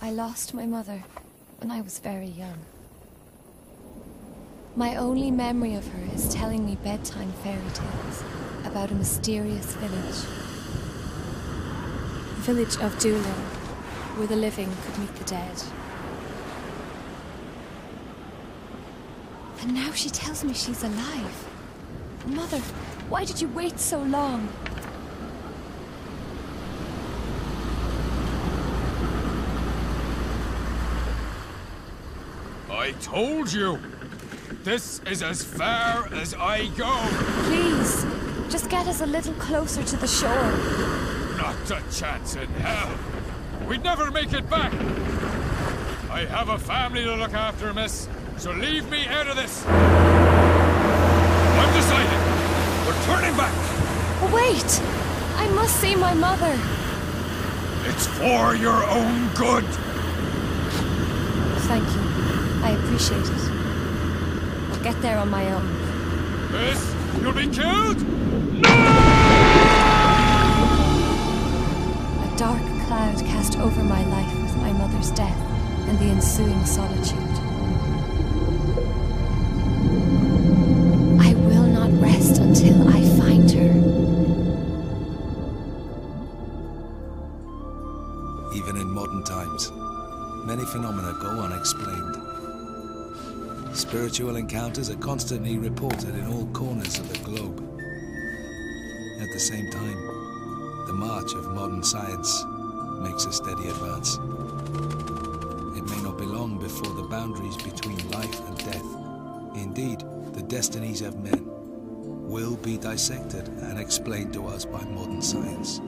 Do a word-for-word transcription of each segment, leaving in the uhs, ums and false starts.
I lost my mother when I was very young. My only memory of her is telling me bedtime fairy tales about a mysterious village. The village of Doolin, where the living could meet the dead. And now she tells me she's alive. Mother, why did you wait so long? I told you! This is as far as I go! Please, just get us a little closer to the shore. Not a chance in hell! We'd never make it back! I have a family to look after, miss, so leave me out of this! I'm decided! We're turning back! Wait! I must see my mother! It's for your own good! Thank you. I appreciate it. I'll get there on my own. Miss, you'll be killed? No! A dark cloud cast over my life with my mother's death and the ensuing solitude. I will not rest until I find her. Even in modern times, many phenomena go unexplained. Spiritual encounters are constantly reported in all corners of the globe. At the same time, the march of modern science makes a steady advance. It may not be long before the boundaries between life and death, indeed, the destinies of men, will be dissected and explained to us by modern science.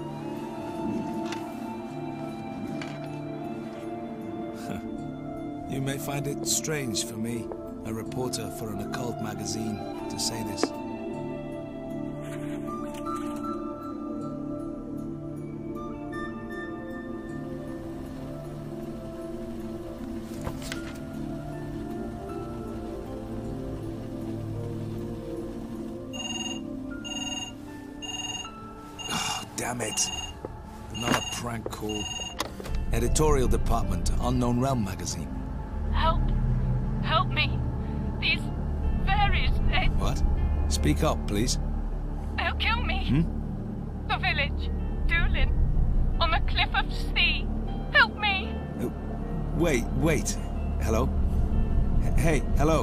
You may find it strange for me, a reporter for an occult magazine, to say this. Oh, damn it. Another prank call. Editorial department, Unknown Realm magazine. Help! Help me! These fairies, they... What? Speak up, please. They'll kill me! Hmm? The village, Doolin, on the cliff of sea. Help me! Uh, wait, wait. Hello? H hey, hello?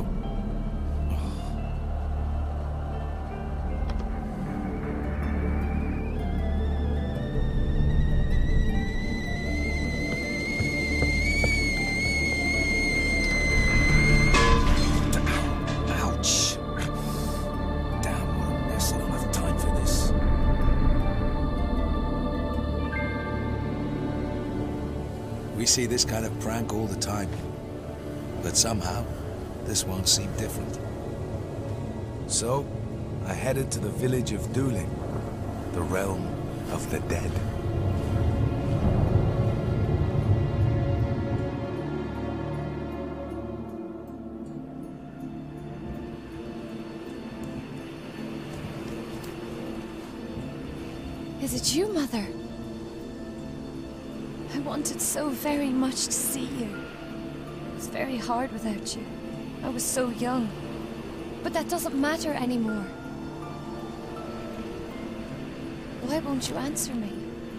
We see this kind of prank all the time, but somehow, this won't seem different. So, I headed to the village of Doolin, the realm of the dead. Is it you, Mother? I wanted so very much to see you. It was very hard without you. I was so young. But that doesn't matter anymore. Why won't you answer me?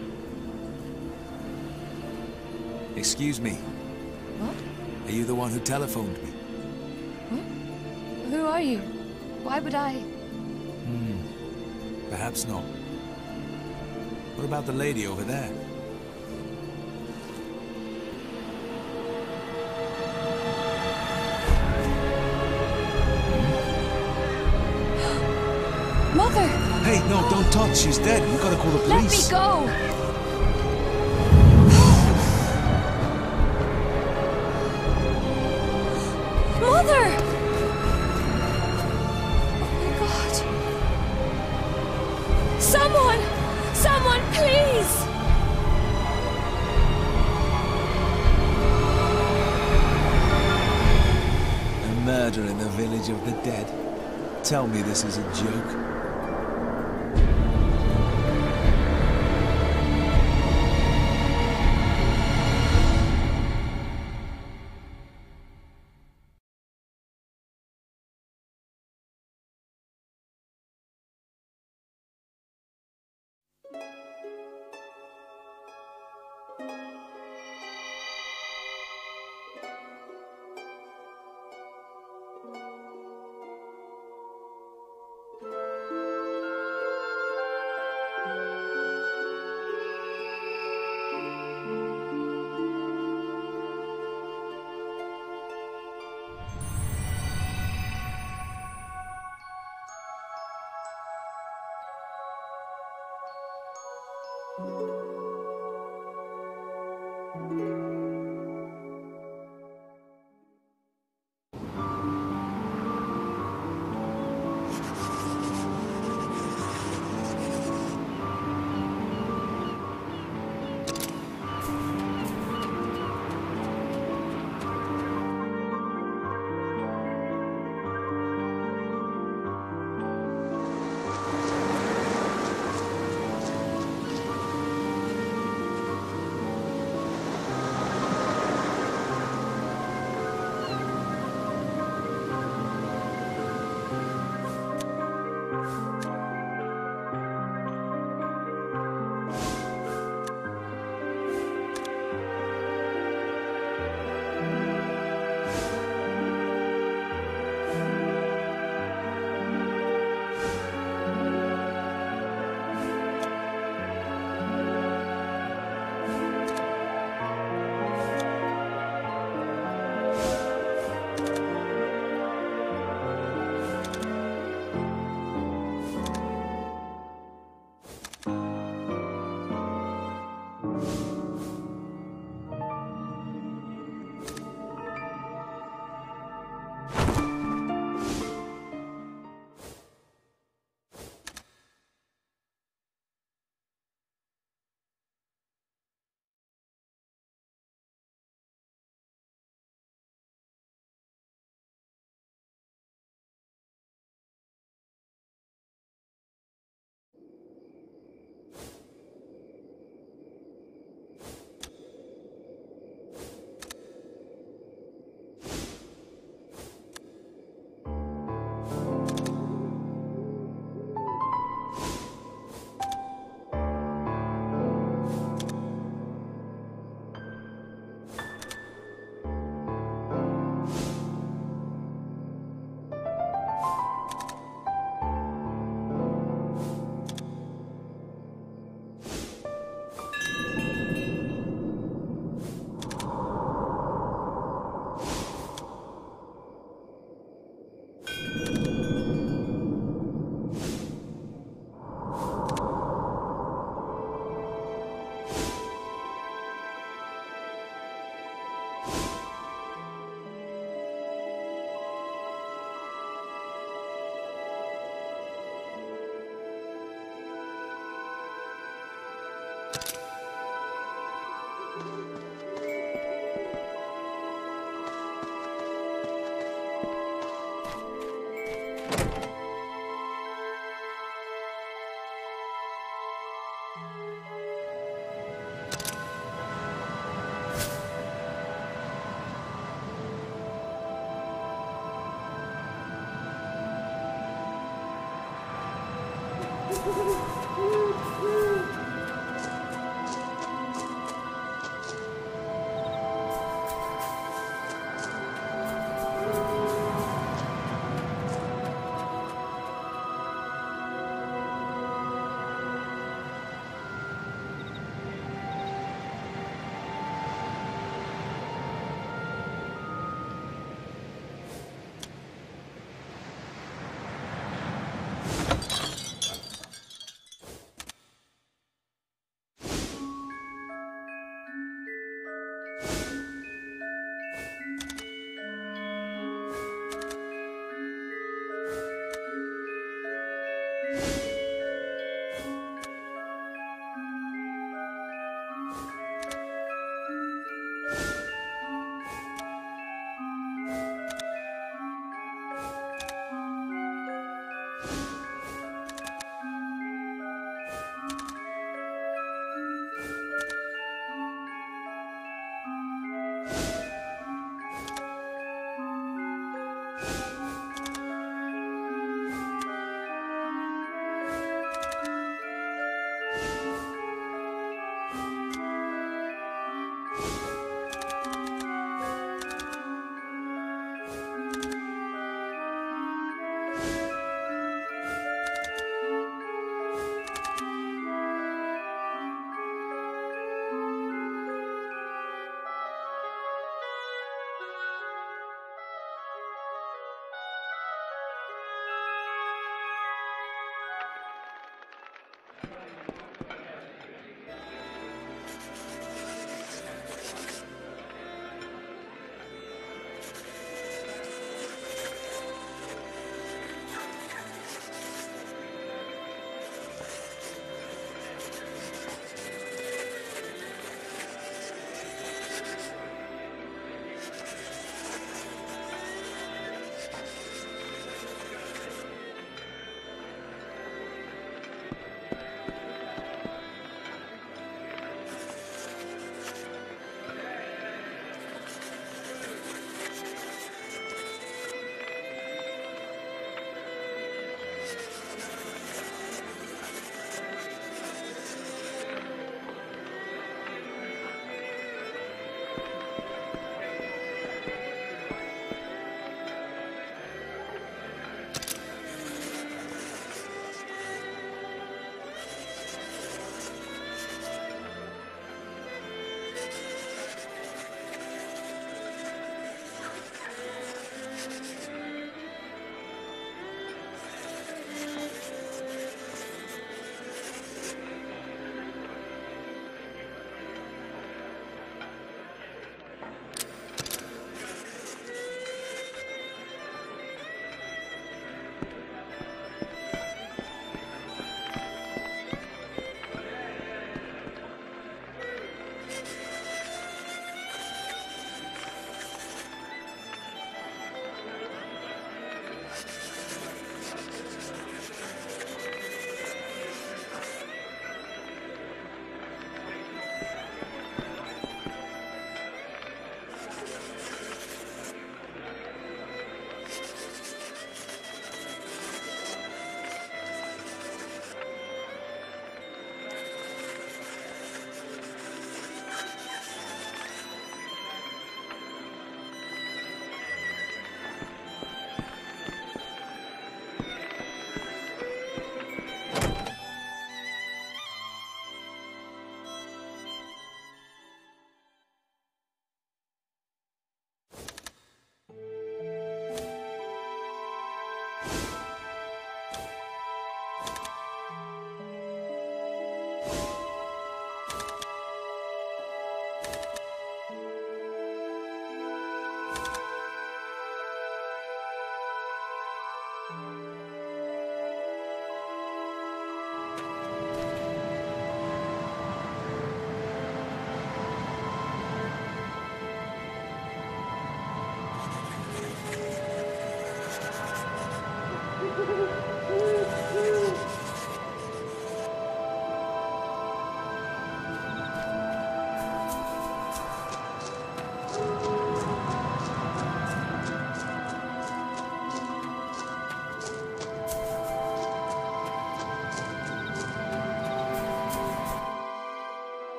Excuse me. What? Are you the one who telephoned me? Huh? Who are you? Why would I... Hmm. Perhaps not. What about the lady over there? Mother! Hey, no, don't touch. She's dead. We've got to call the police. Let me go! Mother! Oh my God. Someone! Someone, please! A murder in the village of the dead. Tell me this is a joke.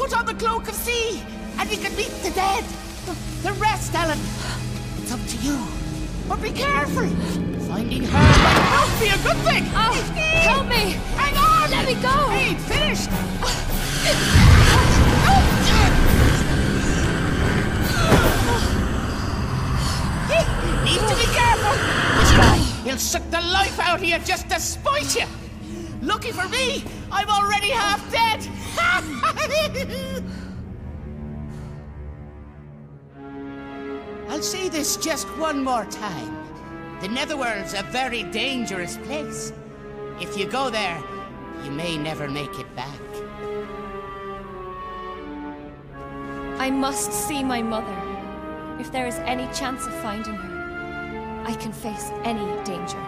Put on the cloak of sea, and you can meet the dead. The rest, Ellen, it's up to you. But be careful. Finding her might not be a good thing. Oh, help me! Hang on! Let me go! Hey, finished! Need to be careful! This guy, he'll suck the life out of you just to spite you! Lucky for me, I'm already half dead! I'll say this just one more time. The Netherworld's a very dangerous place. If you go there, you may never make it back. I must see my mother. If there is any chance of finding her, I can face any danger.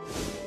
Bye.